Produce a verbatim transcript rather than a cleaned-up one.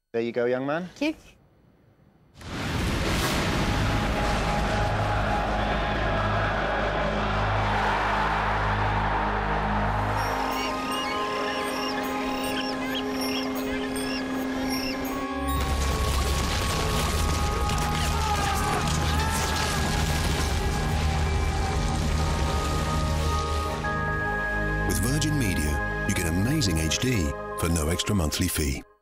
There you go, young man. Thank you. With Virgin Media, you get amazing H D for no extra monthly fee.